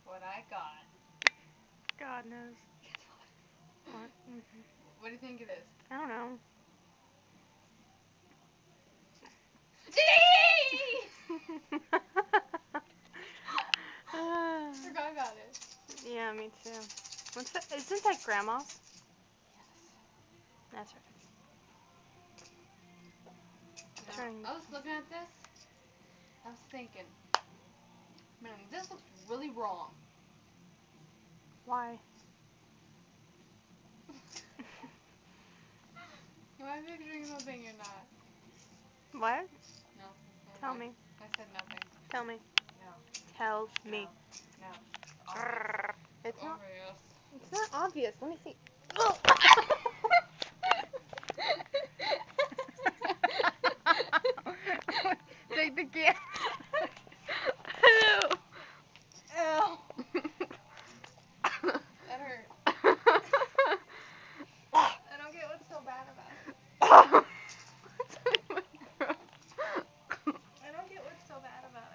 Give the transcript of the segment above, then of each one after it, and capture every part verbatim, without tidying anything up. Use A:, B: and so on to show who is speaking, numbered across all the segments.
A: what I got.
B: God knows.
A: Guess what?
B: What? Mm-hmm.
A: What do you think it is?
B: I don't know. uh,
A: Forgot about it.
B: yeah, me too. What's that? Isn't that grandma's?
A: Yes.
B: That's right.
A: Now,
B: Trying.
A: I was looking at this. I was thinking, man, this looks really wrong.
B: Why?
A: Am I picturing something you're not?
B: What?
A: No. Never
B: Tell
A: mind.
B: me.
A: I said nothing.
B: Tell me.
A: No.
B: Tell
A: No.
B: me.
A: No. Obvious.
B: It's not.
A: Obvious.
B: It's not obvious. Let me see. Take the can. Hello.
A: Ew. That hurt. I don't get what's so bad about it. I don't get what's so bad about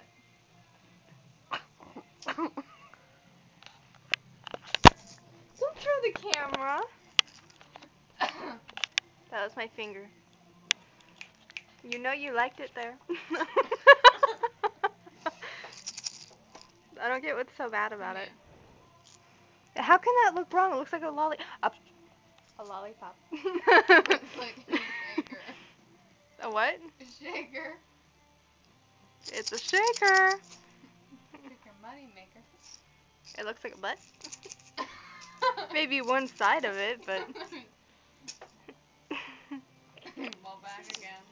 A: it.
B: Don't throw the camera. That was my finger. You know you liked it there. I don't get what's so bad about it. How can that look wrong? It looks like a lolly. A, a lollipop.
A: Looks like a shaker.
B: A what?
A: A shaker.
B: It's a shaker.
A: Shaker money maker.
B: It looks like a butt. Maybe one side of it, but.
A: Ball back again.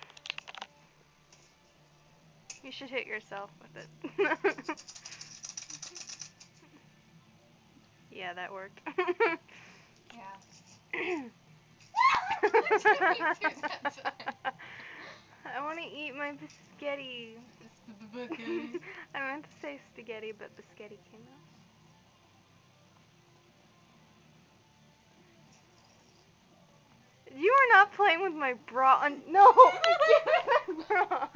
B: You should hit yourself with it. Yeah, that worked.
A: Yeah.
B: I want to eat my biscotti. I meant to say spaghetti, but biscotti came out. You are not playing with my bra. Un- no! Give me that bra!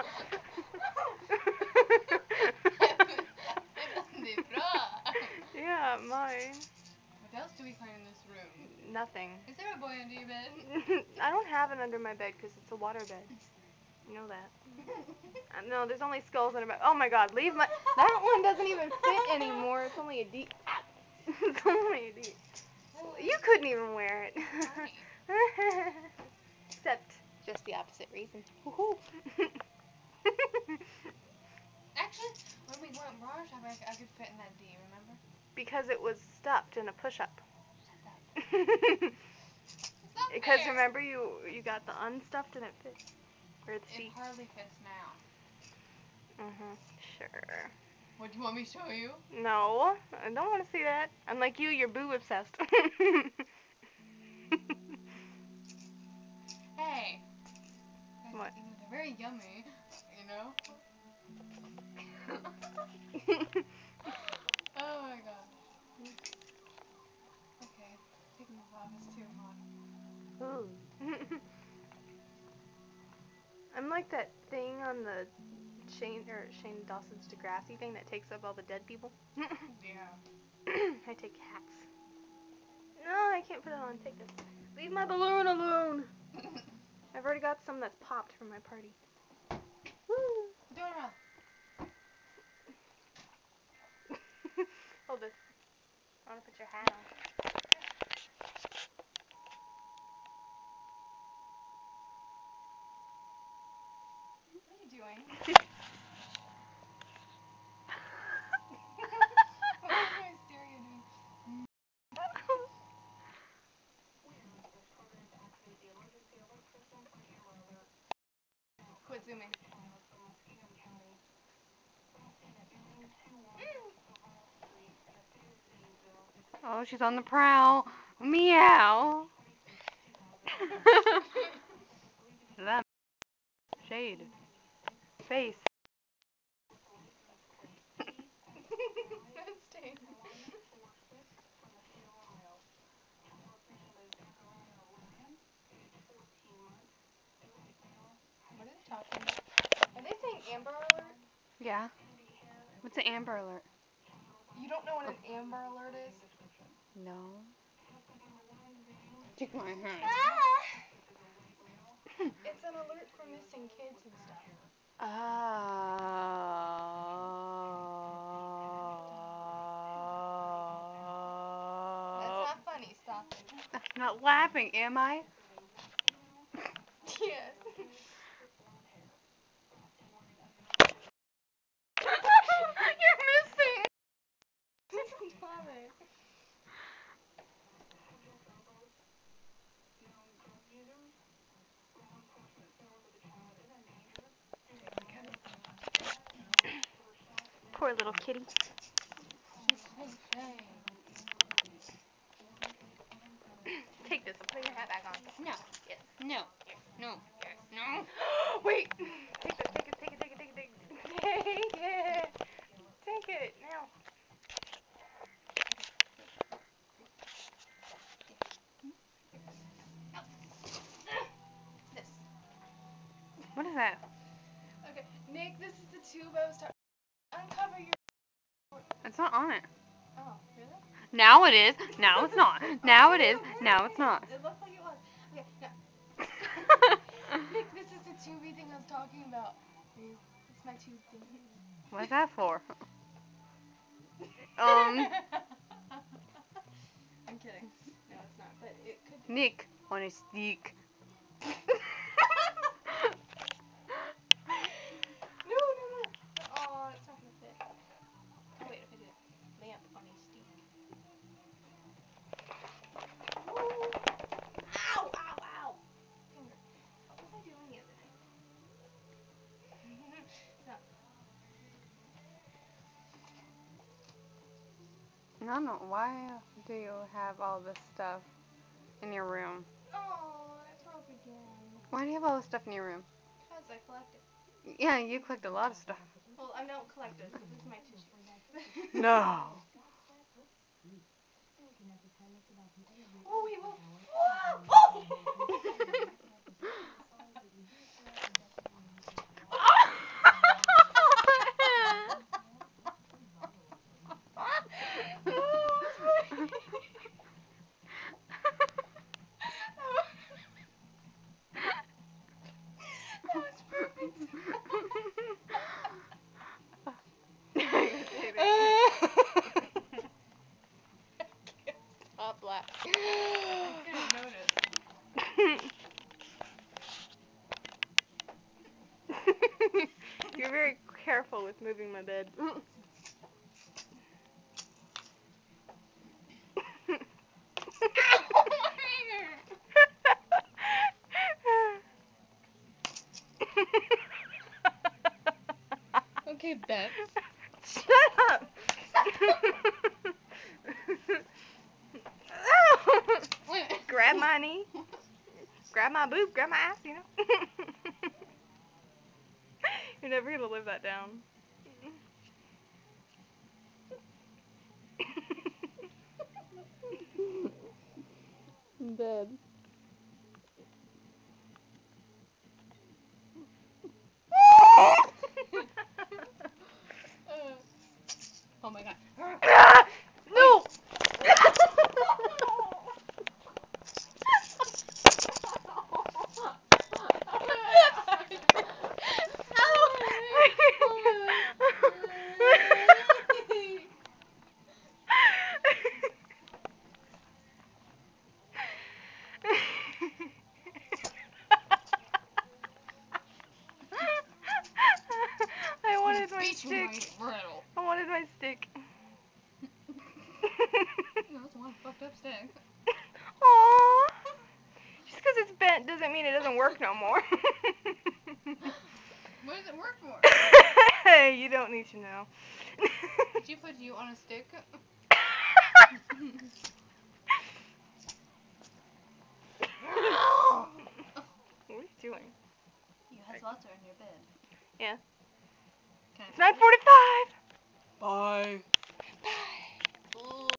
B: Yeah, mine.
A: What else do we find in this room?
B: Nothing.
A: Is there a boy under your bed?
B: I don't have it under my bed because it's a water bed. You know that. Uh, no, there's only skulls under my. Oh my God! Leave my. That one doesn't even fit anymore. It's only a D. It's only a D. You couldn't even wear it. Except just the opposite reason.
A: Actually, when we went barber shop, I, I could fit in that D. Remember?
B: Because it was stuffed in a push-up.
A: Shut up. It's not
B: Because
A: fair.
B: remember you you got the unstuffed and it fit. Where the
A: It
B: seat.
A: hardly fits now.
B: Mhm. Sure.
A: What, do you want me to show you?
B: No, I don't want to see that. Unlike you, you're boob obsessed.
A: Hey.
B: What?
A: You know, they're very yummy. You know? Oh my gosh. Okay. Taking this off is too hot.
B: Ooh. I'm like that thing on the Shane or Shane Dawson's Degrassi thing that takes up all the dead people.
A: Yeah.
B: I take hats. No, I can't put it on. Take this. Leave my balloon alone. I've already got some that's popped from my party. Woo.
A: Do it around.
B: Hold this. I want to put your hat on.
A: What are you doing? What is my stereo doing? Quit zooming.
B: Oh, she's on the prowl. Meow. That shade. Face.
A: That's Dave. What are they talking about? Are they saying Amber Alert?
B: Yeah. What's an Amber Alert?
A: You don't know what an Amber Alert is?
B: No.
C: Take my hand.
A: It's an alert for missing kids and stuff.
B: Oh.
A: That's not funny. Stop it.
B: I'm not laughing, am I?
A: Yes.
B: You're missing.
A: Stop it.
B: Poor little kitty. Take this and put your hat back on.
C: No.
B: Yes.
C: No. No. No.
B: Wait. Take this. Take it. Take it. Take it. Take it. Take it. Take it. Take it now.
A: This.
B: What is that?
A: Okay, Nick, this is the tube I was talking. Uncover your.
B: It's not on it.
A: Oh, really?
B: Now it is. Now it's not. Now it is. Now it's not.
A: It looked like it was. Okay, now. Nick, this is the tubey thing I was talking about. It's my tube thing.
B: What's that for? Um.
A: I'm kidding. No, it's not. But it could be.
B: Nick on a stick.
A: No, no, no. Oh, it's not gonna fit. Oh wait, if I did lamp on a stick. Ow, ow, ow. Finger. What was I doing the other day? No.
B: I don't know. Why do you have all this stuff in your room?
A: Oh, it broke again.
B: Why do you have all this stuff in your room?
A: Because I collect it.
B: Yeah, you collect a lot of stuff.
A: Well, I don't collect it. This is my tissue.
B: No.
A: Oh, wait, whoa. That was perfect.
B: Stop laughing.
A: I couldn't notice.
B: You're very careful with moving my bed.
C: Okay, Beth.
B: Shut up. Grab my knee. Grab my boob. Grab my ass, you know. You're never going to live that down. Dead.
C: Oh my god.
B: No! I wanted my stick. I wanted my stick.
C: That's one fucked up stick.
B: Aww. Just because it's bent doesn't mean it doesn't work no more.
C: What does it work for?
B: Hey, you don't need to know.
C: Did you put you on a stick?
B: What are you doing?
C: You had lots in your bed.
B: Yeah.
C: Can I
B: It's nine forty-five.
C: Bye.